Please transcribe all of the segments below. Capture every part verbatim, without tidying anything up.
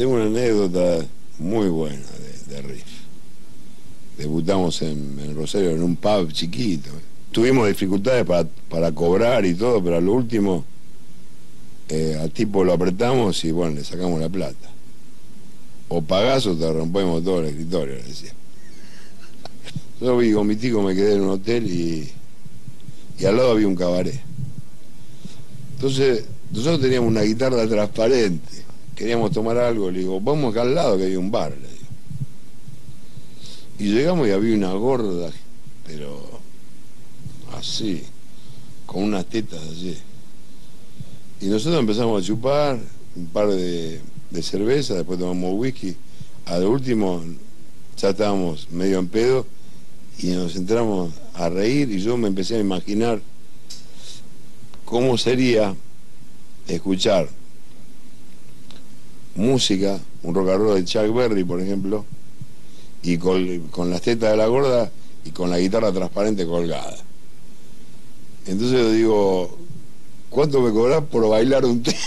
Tengo una anécdota muy buena de, de Riff. Debutamos en, en Rosario en un pub chiquito. Tuvimos dificultades para, para cobrar y todo, pero a lo último eh, al tipo lo apretamos y bueno, le sacamos la plata. O pagás o te rompemos todo el escritorio, le decía. Yo vi con mi tío, me quedé en un hotel y, y al lado había un cabaret. Entonces, nosotros teníamos una guitarra transparente, queríamos tomar algo, le digo, vamos acá al lado que hay un bar, le digo. Y llegamos y había una gorda, pero así, con unas tetas así. Y nosotros empezamos a chupar un par de, de cervezas, después tomamos whisky. Al último ya estábamos medio en pedo y nos entramos a reír y yo me empecé a imaginar cómo sería escuchar música, un rock and roll de Chuck Berry, por ejemplo, y con, con las tetas de la gorda y con la guitarra transparente colgada. Entonces yo digo, ¿cuánto me cobrás por bailar un tema?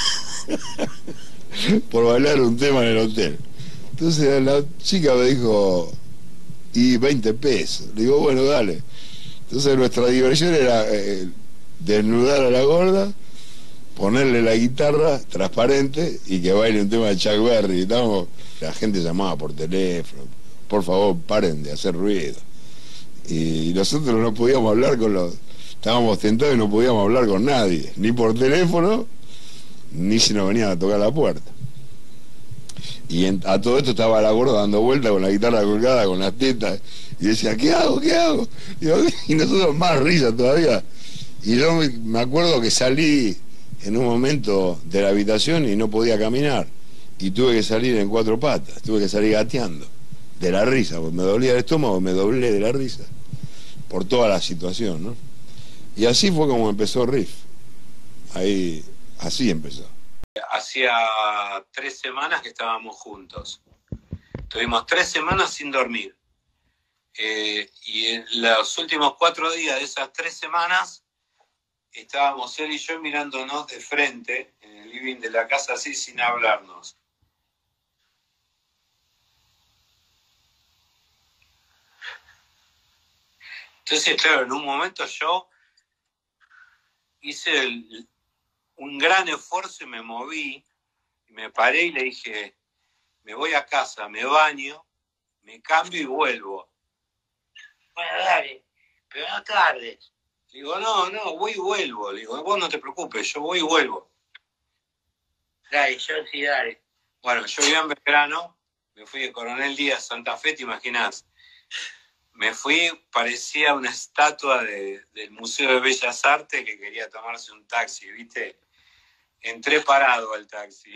Por bailar un tema en el hotel. Entonces la chica me dijo, y veinte pesos. Le digo, bueno, dale. Entonces nuestra diversión era eh, desnudar a la gorda, ponerle la guitarra transparente y que baile un tema de Chuck Berry. Estábamos, la gente llamaba por teléfono, por favor, paren de hacer ruido. Y nosotros no podíamos hablar con los... Estábamos tentados y no podíamos hablar con nadie, ni por teléfono, ni si nos venían a tocar la puerta. Y en, a todo esto estaba la gorda dando vueltas con la guitarra colgada, con las tetas, y decía, ¿qué hago? ¿Qué hago? Y, y nosotros más risa todavía. Y yo me, me acuerdo que salí en un momento de la habitación y no podía caminar. Y tuve que salir en cuatro patas, tuve que salir gateando, de la risa, porque me dolía el estómago, me doblé de la risa, por toda la situación, ¿no? Y así fue como empezó Riff. Ahí, así empezó. Hacía tres semanas que estábamos juntos. Tuvimos tres semanas sin dormir. Eh, y en los últimos cuatro días de esas tres semanas estábamos él y yo mirándonos de frente en el living de la casa así sin hablarnos. Entonces, claro, en un momento yo hice el, un gran esfuerzo y me moví, y me paré y le dije, me voy a casa, me baño, me cambio y vuelvo. Bueno, dale, pero no tardes. Le digo, no, no, voy y vuelvo. Le digo, vos no te preocupes, yo voy y vuelvo. Dale, yo sí, dale. Bueno, yo iba en Belgrano, me fui de Coronel Díaz, Santa Fe, te imaginás. Me fui, parecía una estatua de, del Museo de Bellas Artes que quería tomarse un taxi, ¿viste? Entré parado al taxi.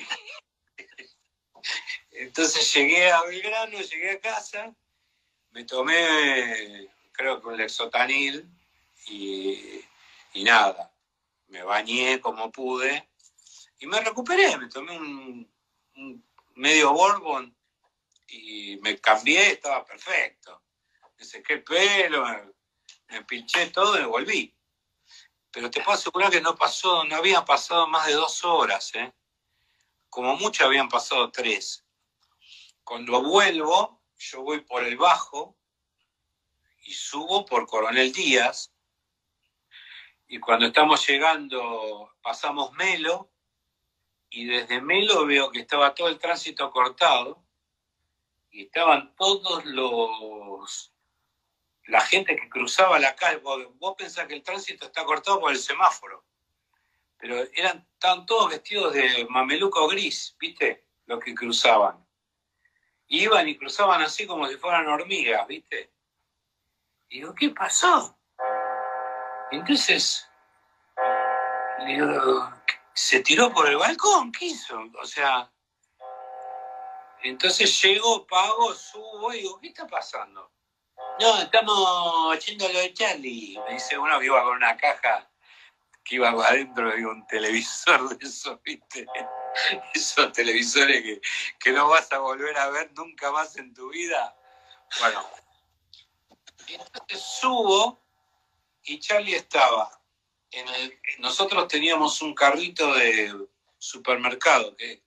Entonces llegué a Belgrano, llegué a casa, me tomé, creo que un Lexotanil, y, y nada, me bañé como pude, y me recuperé, me tomé un, un medio bourbon, y me cambié, estaba perfecto. Me sequé el pelo, me, me pinché todo y me volví. Pero te puedo asegurar que no pasó, no habían pasado más de dos horas, ¿eh? Como mucho habían pasado tres. Cuando vuelvo, yo voy por el bajo y subo por Coronel Díaz. Y cuando estamos llegando, pasamos Melo, y desde Melo veo que estaba todo el tránsito cortado, y estaban todos los... la gente que cruzaba la calle. Vos, vos pensás que el tránsito está cortado por el semáforo, pero eran, estaban todos vestidos de mameluco gris, ¿viste? Los que cruzaban. Iban y cruzaban así como si fueran hormigas, ¿viste? Y digo, ¿qué pasó? Y entonces, digo, ¿se tiró por el balcón? ¿Qué hizo? O sea, entonces llego, pago, subo y digo, ¿qué está pasando? No, estamos haciendo lo de Charlie. Me dice uno que iba con una caja que iba adentro de un televisor de esos, ¿viste? Esos televisores que, que no vas a volver a ver nunca más en tu vida. Bueno, entonces subo y Charlie estaba. En el, nosotros teníamos un carrito de supermercado, que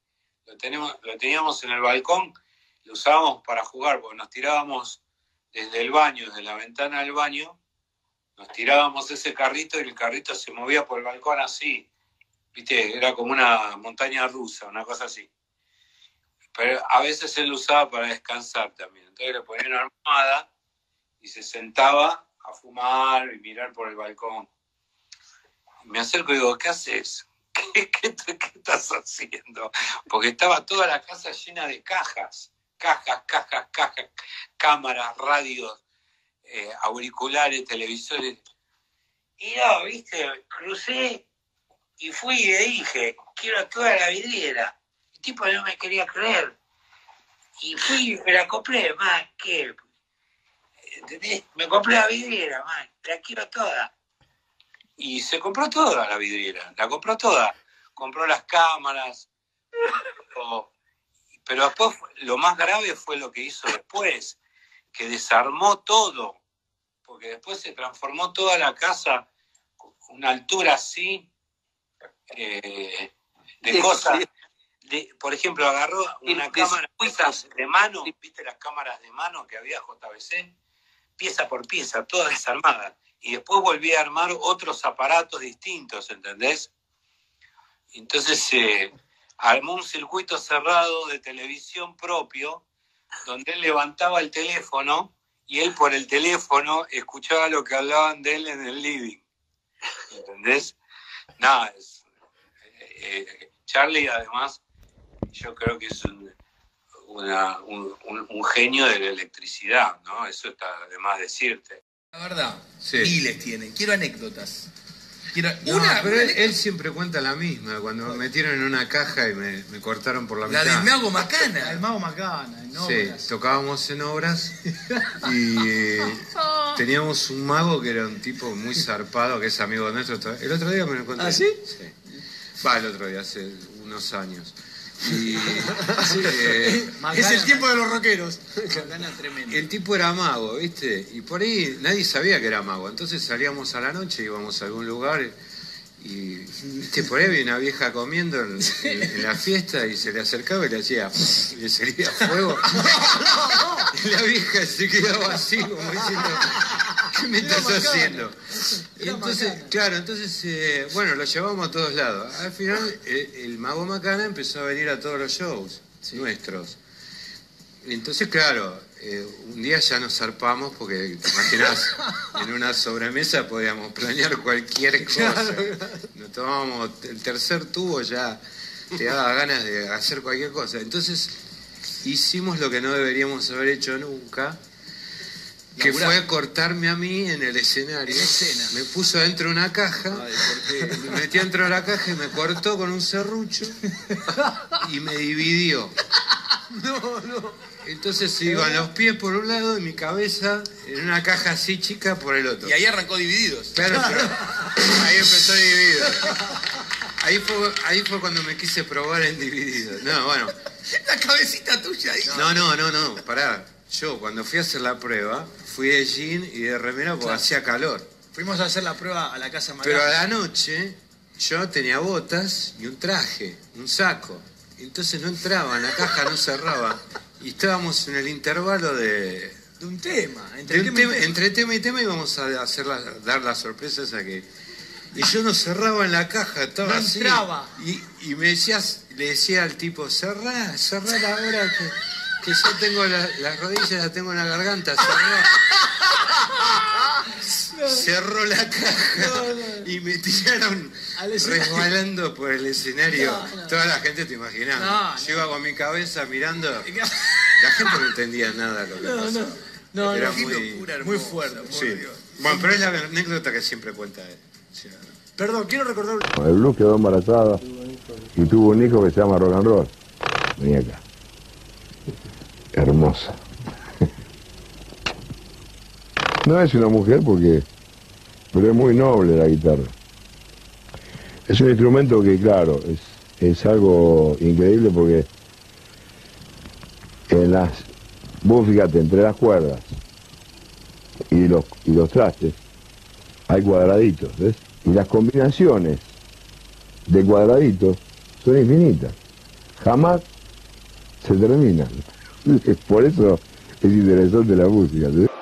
lo, tenemos, lo teníamos en el balcón, lo usábamos para jugar, porque nos tirábamos desde el baño, desde la ventana del baño, nos tirábamos ese carrito y el carrito se movía por el balcón así, viste, era como una montaña rusa, una cosa así. Pero a veces él lo usaba para descansar también, entonces le ponía una almohada y se sentaba a fumar y mirar por el balcón. Me acerco y digo, ¿qué haces? ¿Qué, qué, qué estás haciendo? Porque estaba toda la casa llena de cajas, cajas, cajas, cajas, cámaras, radios, eh, auriculares, televisores. Y no, viste, crucé y fui y le dije, quiero toda la vidriera. El tipo no me quería creer. Y fui y me la compré, más que... ¿Entendés? Me compré la vidriera, man, la quiero toda. Y se compró toda la vidriera, la compró toda. Compró las cámaras. O, pero después lo más grave fue lo que hizo después, que desarmó todo. Porque después se transformó toda la casa con una altura así, eh, de cosas. De, por ejemplo, agarró una cámara de mano, ¿viste las cámaras de mano que había J V C? Pieza por pieza, todas desarmadas. Y después volví a armar otros aparatos distintos, ¿entendés? Entonces eh, armó un circuito cerrado de televisión propio, donde él levantaba el teléfono y él por el teléfono escuchaba lo que hablaban de él en el living. ¿Entendés? Nada, es, eh, eh, Charlie además, yo creo que es un... Una, un, un, un genio de la electricidad, ¿no? Eso está de más decirte. La verdad, sí. Miles tienen. Quiero anécdotas. Quiero no, una, pero una él, él siempre cuenta la misma. Cuando me metieron en una caja y me, me cortaron por la, la mitad. La del Mago Macana. El Mago Macana, en obras. Sí, tocábamos en obras y teníamos un mago que era un tipo muy zarpado, que es amigo nuestro. El otro día me lo encontré. ¿Ah, sí? Sí. Va, el otro día, hace unos años. Y, eh, es el tiempo de los rockeros. El tipo era mago, ¿viste? Y por ahí nadie sabía que era mago. Entonces salíamos a la noche, íbamos a algún lugar y, ¿viste? Por ahí había una vieja comiendo en, en, en la fiesta y se le acercaba y le hacía, y le servía fuego. Y la vieja se quedaba así como diciendo, ¿qué me estás haciendo? Y entonces, claro, entonces, eh, bueno, lo llevamos a todos lados. Al final, el, el Mago Macana empezó a venir a todos los shows sí. nuestros. Y entonces, claro, eh, un día ya nos zarpamos porque, te imaginás, en una sobremesa podíamos planear cualquier cosa. Claro. Nos tomábamos el tercer tubo, ya te daba ganas de hacer cualquier cosa. Entonces, hicimos lo que no deberíamos haber hecho nunca, que fue cortarme a mí en el escenario. En escena. Me puso dentro de una caja, Ay, porque me metió dentro de la caja y me cortó con un serrucho y me dividió. No, no. Entonces iban los pies por un lado y mi cabeza en una caja así chica por el otro. Y ahí arrancó Divididos. Claro, pero ahí empezó Dividido. Ahí fue, ahí fue cuando me quise probar en Dividido. No, bueno. La cabecita tuya ahí. No, no, no, no, pará. Yo cuando fui a hacer la prueba, fui de jean y de remera porque claro. hacía calor. Fuimos a hacer la prueba a la casa Macana. Pero a la noche yo tenía botas y un traje, un saco. Entonces no entraba, la caja no cerraba. Y estábamos en el intervalo de... De un tema. Entre, de un tema, tema, entre tema y tema íbamos a hacer la, dar la sorpresa esa que... Y yo no cerraba en la caja, estaba no así. Entraba. Y, y me decías, le decía al tipo, cerrá, cerrá la hora que... que yo tengo la, las rodillas, las tengo en la garganta, cerró. No. Cerró la caja no, no. y me tiraron resbalando por el escenario. No, no. Toda la gente te imaginaba. No, yo iba con mi cabeza mirando. La gente no entendía nada de lo que no, pasó. No, no, Era no, muy, locura, muy fuerte. Sí. Bueno, pero es la anécdota que siempre cuenta él. Sí, no. Perdón, quiero recordar. El Blues quedó embarazada y tuvo un hijo que se llama Rock and Roll. Venía acá. Hermosa. No es una mujer porque, pero es muy noble la guitarra. Es un instrumento que, claro, es, es algo increíble porque en las, vos fíjate, entre las cuerdas y los, y los trastes hay cuadraditos, ¿ves? Y las combinaciones de cuadraditos son infinitas. Jamás se terminan. Por eso es interesante la música, ¿sí?